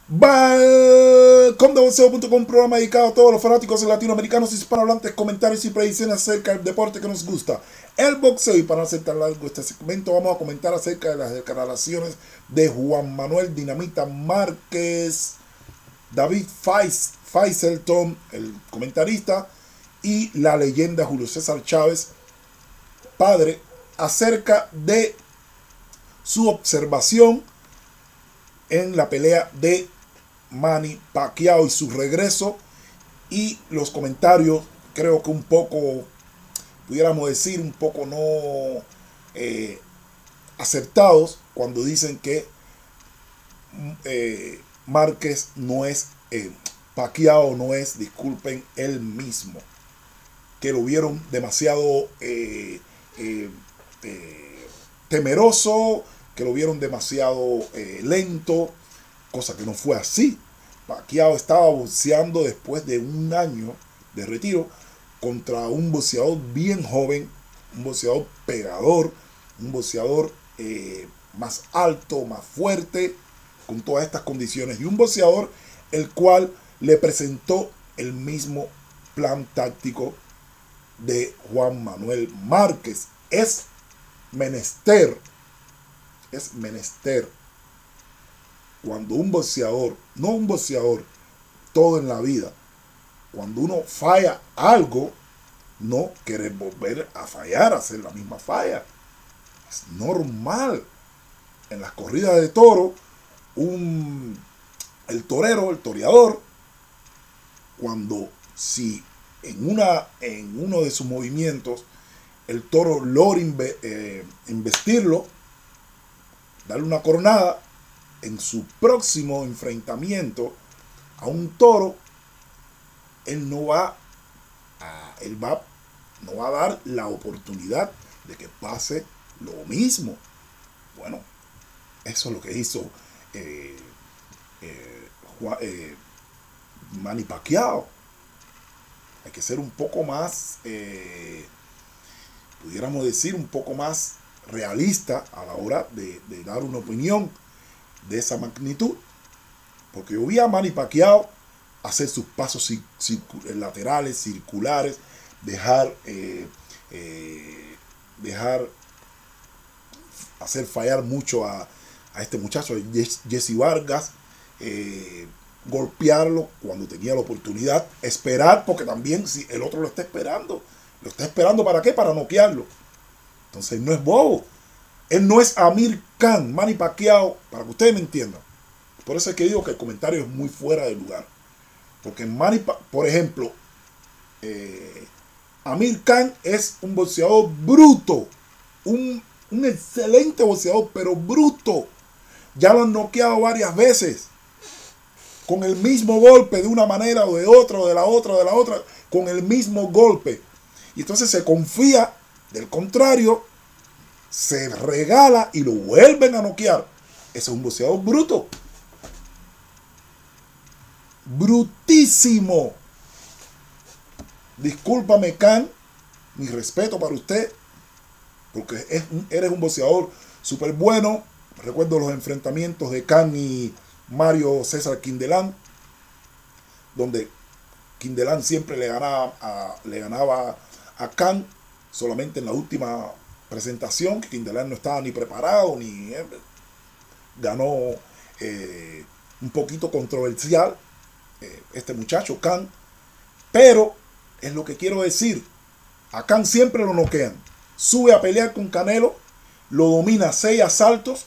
Balcondeboxeo.com, programa dedicado a todos los fanáticos latinoamericanos y hispanohablantes, comentarios y predicciones acerca del deporte que nos gusta, el boxeo. Y para no hacer tan largo este segmento, vamos a comentar acerca de las declaraciones de Juan Manuel Dinamita Márquez, David Faisselton, el comentarista, y la leyenda Julio César Chávez, padre, acerca de su observación en la pelea de Manny Pacquiao y su regreso, y los comentarios, creo que un poco, pudiéramos decir, un poco no acertados, cuando dicen que Márquez no es, Pacquiao no es, disculpen, él mismo, que lo vieron demasiado temeroso, que lo vieron demasiado lento, cosa que no fue así. Pacquiao estaba boxeando después de un año de retiro contra un boxeador bien joven, un boxeador pegador, un boxeador más alto, más fuerte, con todas estas condiciones, y un boxeador el cual le presentó el mismo plan táctico de Juan Manuel Márquez. Es menester cuando un boxeador, no un boxeador, todo en la vida, cuando uno falla algo, no querer volver a fallar, hacer la misma falla. Es normal. En las corridas de toro, el torero, el toreador, cuando si en uno de sus movimientos el toro logra investirlo, darle una coronada, en su próximo enfrentamiento a un toro, él no va a dar la oportunidad de que pase lo mismo. Bueno, eso es lo que hizo Manny Pacquiao. Hay que ser un poco más, pudiéramos decir, un poco más realista a la hora de dar una opinión de esa magnitud, porque yo vi a Manny Pacquiao hacer sus pasos laterales, circulares, dejar hacer fallar mucho a este muchacho, Jesse Vargas, golpearlo cuando tenía la oportunidad, esperar, porque también si el otro lo está esperando ¿para qué? Para noquearlo. Entonces no es bobo. Él no es Amir Khan, Manny Pacquiao, para que ustedes me entiendan. Por eso es que digo que el comentario es muy fuera de lugar. Porque por ejemplo, Amir Khan es un boxeador bruto, un excelente boxeador, pero bruto. Ya lo han noqueado varias veces, con el mismo golpe, de una manera o de otra, o de la otra, con el mismo golpe. Y entonces se confía, del contrario, se regala y lo vuelven a noquear. Ese es un boxeador bruto. Brutísimo. Discúlpame, Khan, mi respeto para usted, porque eres un boxeador súper bueno. Recuerdo los enfrentamientos de Khan y Mario César Quindelán, donde Quindelán siempre le ganaba a Khan, solamente en la última presentación, que Quindelán no estaba ni preparado, ni ganó un poquito controversial este muchacho Khan. Pero es lo que quiero decir, a Khan siempre lo noquean, sube a pelear con Canelo, lo domina 6 asaltos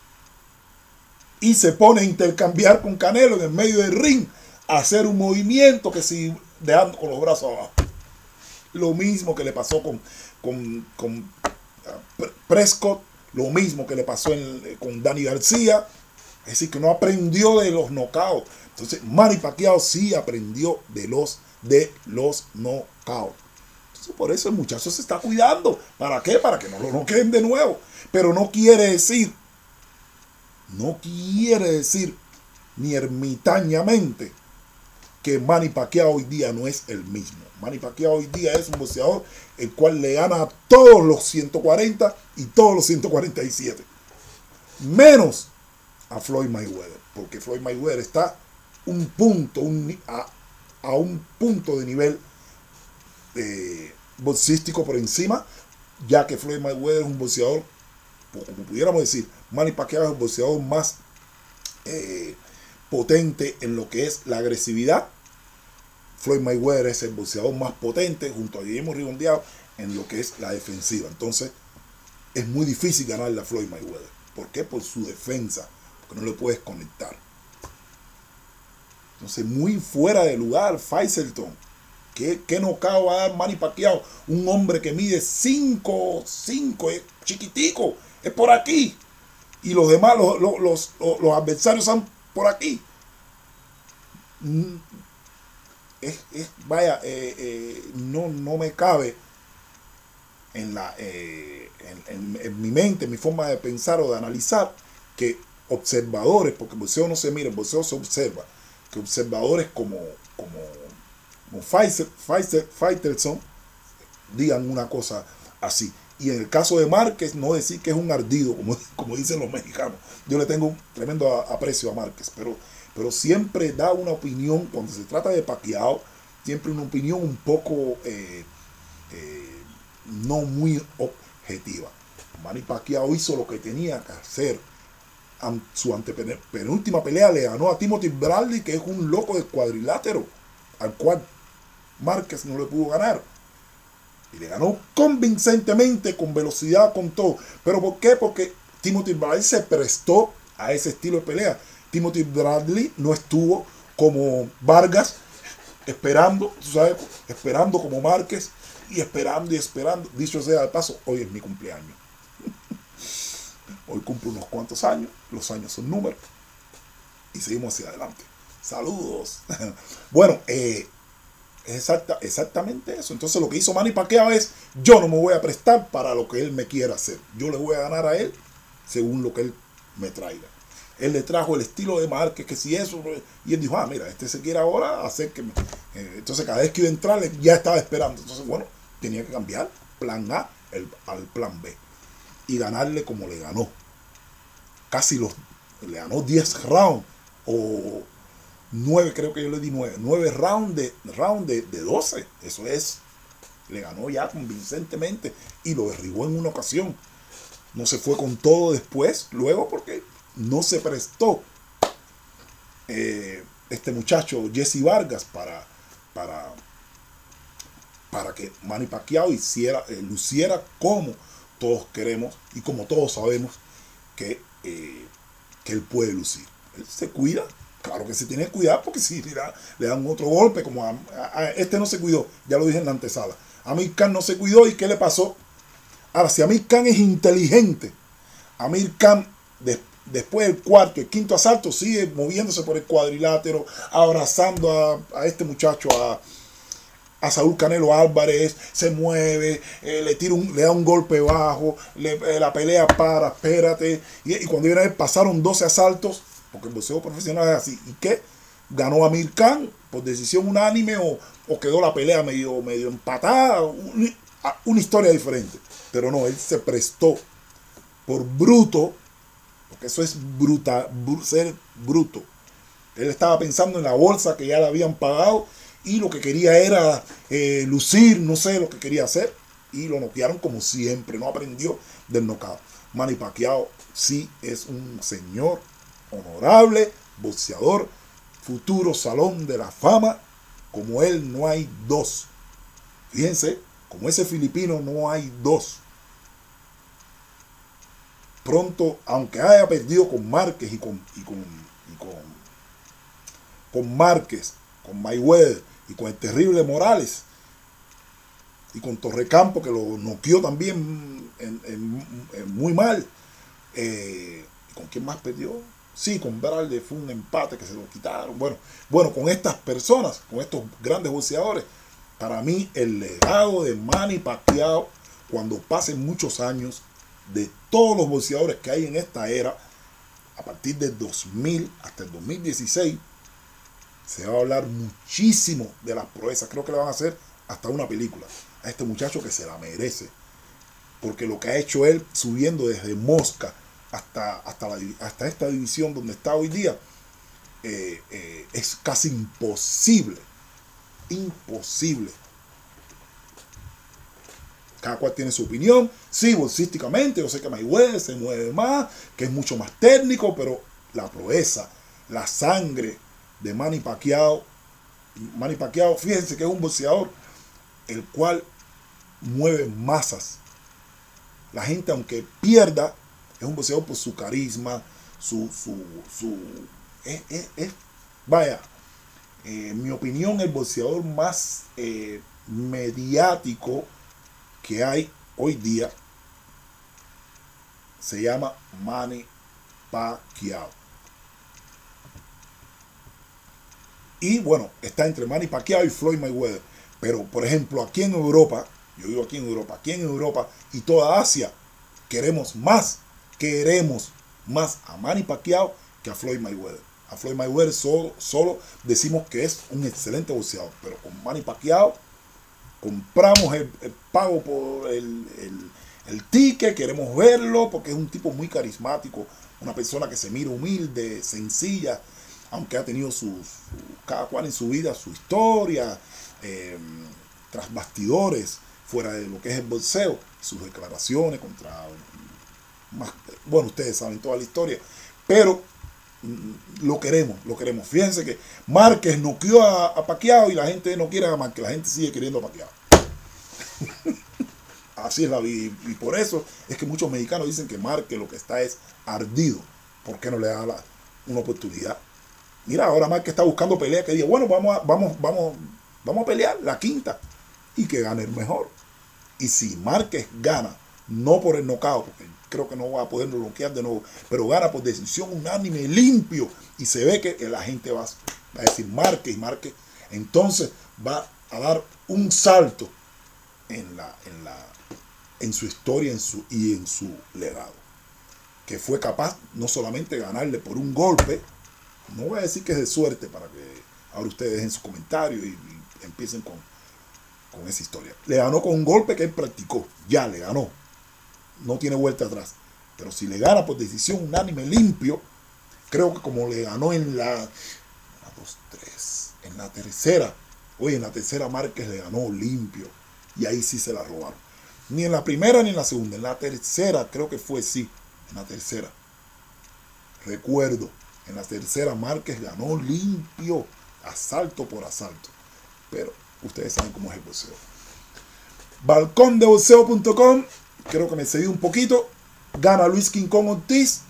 y se pone a intercambiar con Canelo en el medio del ring, a hacer un movimiento que si dejando con los brazos abajo. Lo mismo que le pasó con Prescott, lo mismo que le pasó con Danny García. Es decir, que no aprendió de los knockouts. Entonces Manny Pacquiao sí aprendió de los knockouts. Entonces por eso el muchacho se está cuidando. ¿Para qué? Para que no lo noqueen de nuevo. Pero no quiere decir ni ermitañamente que Manny Pacquiao hoy día no es el mismo. Manny Pacquiao hoy día es un boxeador el cual le gana a todos los 140 y todos los 147. Menos a Floyd Mayweather, porque Floyd Mayweather está un punto, a un punto de nivel boxístico por encima, ya que Floyd Mayweather es un boxeador, como pudiéramos decir, Manny Pacquiao es el boxeador más potente en lo que es la agresividad. Floyd Mayweather es el boxeador más potente junto a Guillermo Rigondeaux en lo que es la defensiva. Entonces es muy difícil ganarle a Floyd Mayweather. ¿Por qué? Por su defensa, porque no le puedes conectar. Entonces muy fuera de lugar Faitelson. ¿Qué knockout va a dar Manny Pacquiao? Un hombre que mide 5'5", es chiquitico, es por aquí. Y los demás, los adversarios están por aquí. No me cabe en mi mente, en mi forma de pensar o de analizar, que observadores, porque el boxeo no se mira, el boxeo se observa, que observadores como Faitelson digan una cosa así. Y en el caso de Márquez, no decir que es un ardido, como dicen los mexicanos. Yo le tengo un tremendo aprecio a Márquez, pero siempre da una opinión, cuando se trata de Pacquiao, siempre una opinión un poco no muy objetiva. Manny Pacquiao hizo lo que tenía que hacer. Su antepenúltima pelea le ganó a Timothy Bradley, que es un loco de cuadrilátero, al cual Márquez no le pudo ganar. Y le ganó convincentemente, con velocidad, con todo. ¿Pero por qué? Porque Timothy Bradley se prestó a ese estilo de pelea. Timothy Bradley no estuvo como Vargas, esperando, tú sabes, esperando como Márquez, y esperando y esperando. Dicho sea de paso, hoy es mi cumpleaños. Hoy cumplo unos cuantos años, los años son números, y seguimos hacia adelante. Saludos. Bueno, exactamente eso. Entonces lo que hizo Manny Pacquiao es: yo no me voy a prestar para lo que él me quiera hacer. Yo le voy a ganar a él según lo que él me traiga. Él le trajo el estilo de Márquez, que si eso, y él dijo: mira, este se quiere ahora hacer que entonces cada vez que iba a entrar ya estaba esperando. Entonces, bueno, tenía que cambiar plan A al plan B y ganarle como le ganó. Le ganó 10 rounds o 9, creo que yo le di 9 rounds de 12. Eso es, le ganó ya convincentemente y lo derribó en una ocasión. No se fue con todo después, luego, porque no se prestó este muchacho Jesse Vargas para que Manny Pacquiao luciera como todos queremos y como todos sabemos que él puede lucir. Él se cuida. Claro que se tiene que cuidar, porque si le dan otro golpe, como a este no se cuidó, ya lo dije en la antesala. Amir Khan no se cuidó, ¿y qué le pasó? Ahora, si Amir Khan es inteligente, Amir Khan después del cuarto y quinto asalto sigue moviéndose por el cuadrilátero, abrazando a este muchacho, a Saúl Canelo Álvarez, se mueve, le da un golpe bajo, la pelea para, espérate, y cuando viene a ver, pasaron 12 asaltos, porque el boxeo profesional es así. ¿Y qué? ¿Ganó Amir Khan por decisión unánime o quedó la pelea medio empatada? Una historia diferente. Pero no, él se prestó por bruto, porque eso es ser bruto. Él estaba pensando en la bolsa que ya le habían pagado y lo que quería era lucir, no sé lo que quería hacer, y lo noquearon como siempre. No aprendió del knockout. Manny Pacquiao sí es un señor honorable boxeador, futuro salón de la fama. Como él no hay dos. Fíjense, como ese filipino no hay dos. Pronto, aunque haya perdido con Márquez y con Márquez, con Mayweather y con el terrible Morales y con Torrecampo, que lo noqueó también muy mal. ¿Con quién más perdió? Sí, con Bradley fue un empate que se lo quitaron. Bueno, con estas personas, con estos grandes boxeadores, para mí el legado de Manny Pacquiao, cuando pasen muchos años, de todos los boxeadores que hay en esta era, a partir del 2000 hasta el 2016, se va a hablar muchísimo de las proezas. Creo que le van a hacer hasta una película a este muchacho, que se la merece, porque lo que ha hecho él subiendo desde Mosca hasta esta división donde está hoy día, es casi imposible. Imposible. Cada cual tiene su opinión. Sí, bolsísticamente, yo sé que Mayweather se mueve más, que es mucho más técnico, pero la proeza, la sangre de Manny Pacquiao, fíjense que es un boxeador el cual mueve masas. La gente, aunque pierda, es un boxeador por su carisma, vaya, en mi opinión, el boxeador más mediático que hay hoy día se llama Manny Pacquiao. Y bueno, está entre Manny Pacquiao y Floyd Mayweather. Pero, por ejemplo, aquí en Europa, yo vivo aquí en Europa y toda Asia, queremos más a Manny Pacquiao que a Floyd Mayweather. A Floyd Mayweather solo decimos que es un excelente boxeador, pero con Manny Pacquiao compramos el pago por el ticket, queremos verlo porque es un tipo muy carismático, una persona que se mira humilde, sencilla, aunque ha tenido cada cual en su vida su historia, tras bastidores, fuera de lo que es el boxeo, sus declaraciones contra bueno, ustedes saben toda la historia, pero lo queremos. Fíjense que Márquez noqueó a Pacquiao y la gente no quiere a Márquez, la gente sigue queriendo a Pacquiao. Así es la vida, y por eso es que muchos mexicanos dicen que Márquez lo que está es ardido. ¿Por qué no le da una oportunidad? Mira, ahora Márquez está buscando pelea, que diga, bueno, vamos a pelear la quinta y que gane el mejor. Y si Márquez gana, no por el knockout, porque creo que no va a poder bloquear de nuevo, pero gana por decisión unánime, limpio, y se ve que la gente va a decir Márquez, entonces va a dar un salto en su historia y en su legado, que fue capaz no solamente de ganarle por un golpe, no voy a decir que es de suerte, para que ahora ustedes dejen sus comentarios y empiecen con esa historia. Le ganó con un golpe que él practicó, ya le ganó, no tiene vuelta atrás. Pero si le gana por decisión unánime, limpio, creo que como le ganó en la tercera, en la tercera Márquez le ganó limpio, y ahí sí se la robaron. Ni en la primera ni en la segunda, en la tercera creo que fue, sí, en la tercera. Recuerdo, en la tercera Márquez ganó limpio, asalto por asalto. Pero ustedes saben cómo es el boxeo. Balcondeboxeo.com, creo que me seguí un poquito. Gana Luis King Kong Ortiz.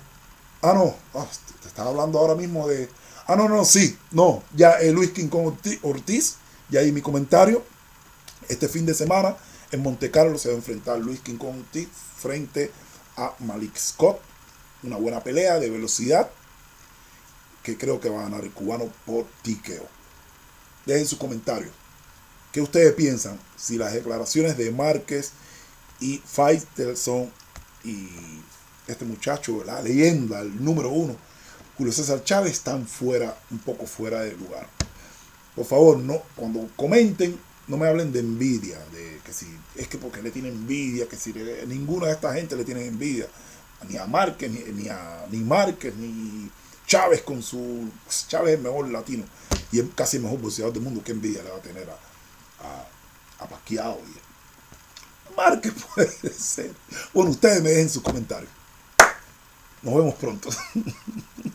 Te estaba hablando ahora mismo de... ya Luis King Kong Ortiz, ya ahí mi comentario. Este fin de semana en Monte Carlo se va a enfrentar Luis King Kong Ortiz frente a Malik Scott. Una buena pelea de velocidad que creo que va a ganar el cubano por tiqueo. Dejen sus comentarios. ¿Qué ustedes piensan? Si las declaraciones de Márquez y Faitelson y este muchacho, la leyenda, el número 1, Julio César Chávez, están un poco fuera de lugar. Por favor, no, cuando comenten, no me hablen de envidia, de que si es que porque le tienen envidia, que si ninguna de esta gente le tiene envidia, ni a Márquez, ni Márquez, ni Chávez con su... Chávez es el mejor latino y es casi el mejor boxeador del mundo. ¿Qué envidia le va a tener a Pacquiao? Márquez puede ser. Bueno, ustedes me dejen sus comentarios. Nos vemos pronto.